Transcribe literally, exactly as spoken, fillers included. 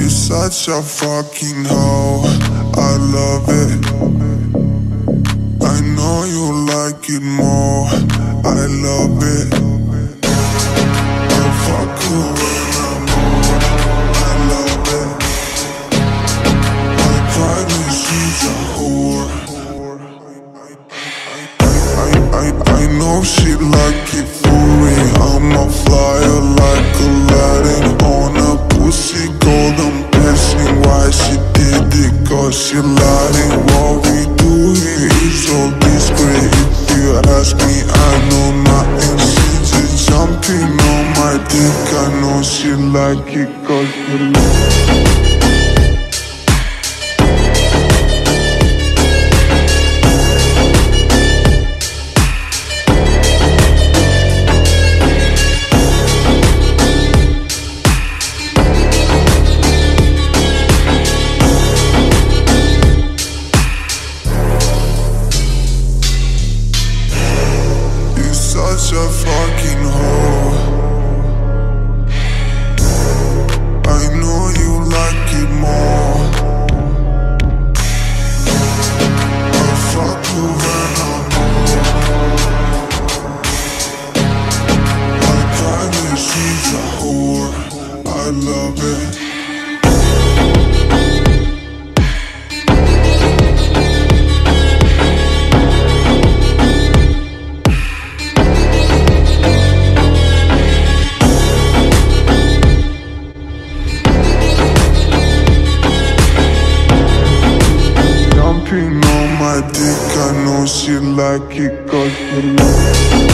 You're such a fucking hoe, I love it. I know you like it more, I love it. I fuck you when I'm on, I love it. I probably she's a whore. I, I, I know she like it for me. I'm a flyer like Aladdin on a pussy golden blessing. Why she did it? Cause she lying. What we do here is so discreet. If you ask me, I know nothing. She just jumping on my dick. I know she like it cause she like it. Such a fucking hoe. I know you like it more. I fuck you when I'm on. I kinda she's a whore, I love it. On my dick, I know she like it cause she like it.